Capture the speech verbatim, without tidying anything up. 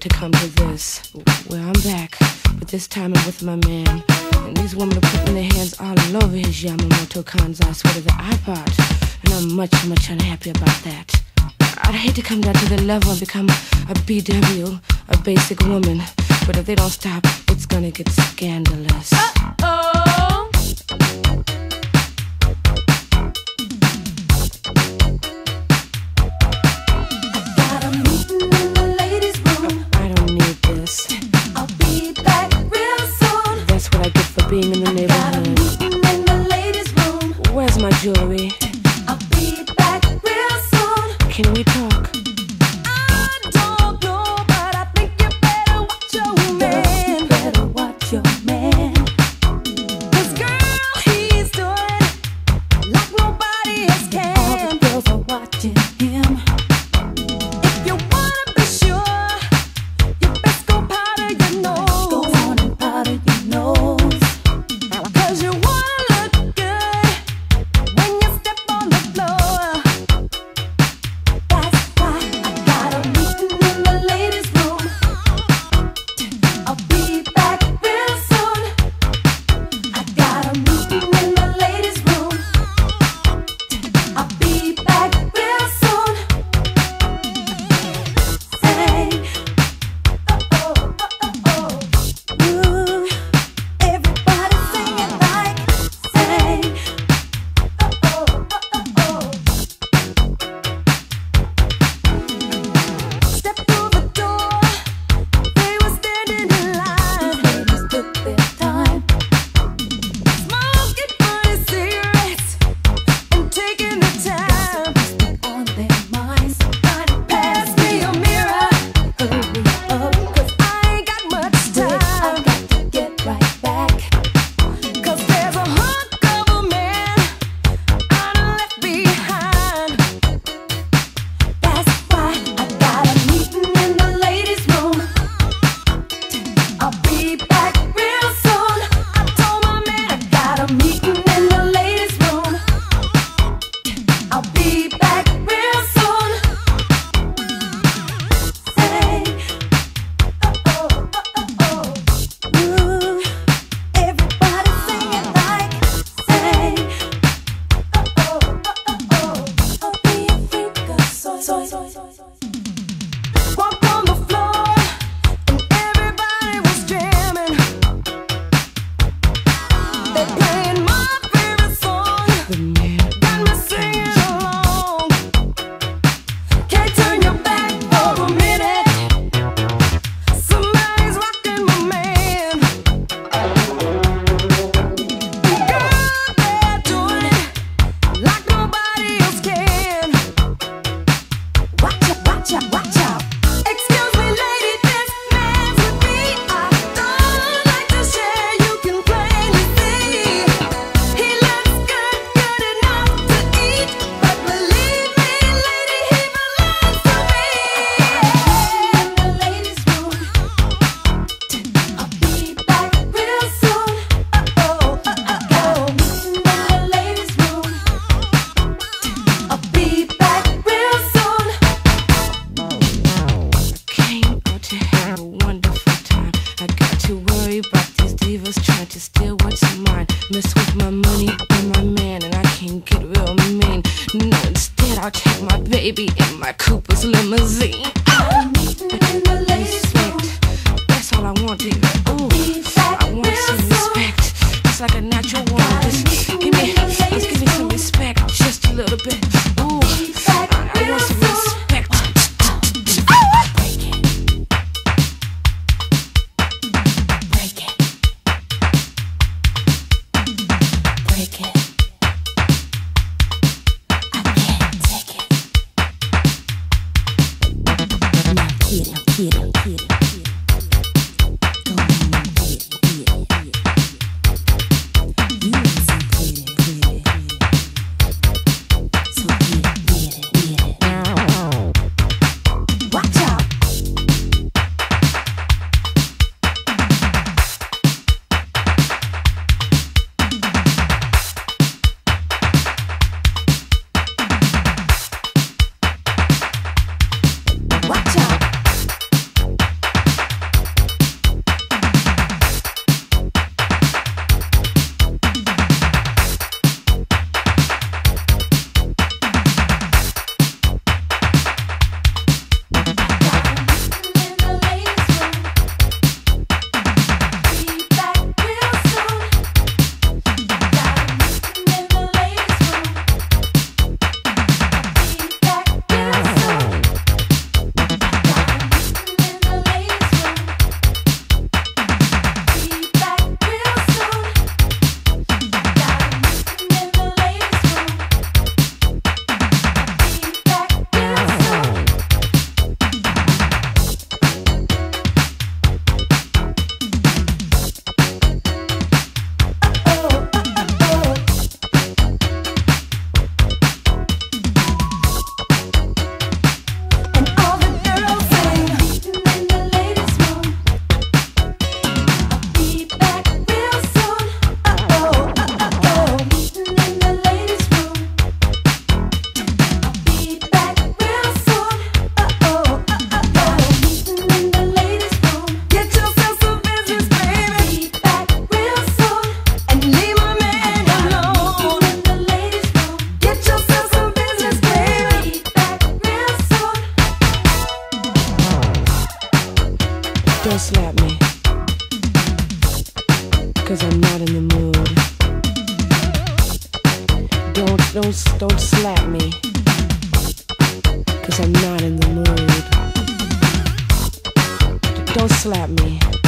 to come to this. Well, I'm back, but this time I'm with my man. And these women are putting their hands all over his Yamamoto Kansai sweater that I bought. And I'm much, much unhappy about that. I'd hate to come down to the level and become a B W, a basic woman. But if they don't stop, it's gonna get scandalous. Uh-oh! Got a meeting in the ladies' room. I don't need this. I'll be back real soon. That's what I get for being in the Got a neighborhood. meeting in the ladies' room. Where's my jewelry? I'll be back real soon. Can we talk? I don't know, but I think you better watch your man. You better watch your man. 'Cause girl, he's doing like nobody else can. All the girls are watching him. If you wanna be sure, you best go powder your nose. Go on and powder your nose. 'Cause you wanna look good when you step on the floor. That's why I got a meeting in the ladies' room. I'll be back real soon. I got a meeting in the ladies' room. I'll be back real soon. Say, oh oh oh oh. Ooh, everybody sing it like. Say, oh oh oh oh. Step through the door, they were standing in line. Ladies took their time, smoking funny cigarettes and taking their time. On their minds, trying to pass me a mirror. Hurry up, 'cause I ain't got much time. I got to get right back, 'cause there's a hunk of a man I done left behind. That's why I got a meeting in the ladies' room. I'll be back real soon. I told my man I got a meeting in the ladies' room. I'll be back real soon. Say, oh oh oh oh. Ooh, everybody sing it like. Say, oh oh oh oh. I'll be a freak of soy soy soy soy. Walk on the floor and everybody was jamming. They playing my favorite song, The man. got me singing along. Can't turn your back for a minute. Somebody's rocking my man. Girl, they're doing it like nobody else can. Watch out, watch out, watch out. Excuse me, lady, this man's with me. I don't like to share, you can plainly see. He looks good, good enough to eat. But believe me, lady, he belongs to me. In the ladies' room, I'll be back real soon. Uh-oh, uh-oh. In the ladies' room, I'll be back real soon. Came out to have a wonderful time. I got to worry about these divas trying to steal what's mine. Mess with my money and my man, and I can get real mean. No, instead I'll take my baby in my Cooper's limousine. In the ladies' room, Respect, that's all I want, baby. Ooh, I want some respect. It's like a natural woman. Just give me, just give me some respect, just a little bit. Ooh, I, I want some respect. break it, break it, break it. I can't take it. Now get it, get it, get it, get it. Go on, get it, get it, get it. You 'cause I'm not in the mood. Don't, don't, don't slap me, 'cause I'm not in the mood. Don't slap me.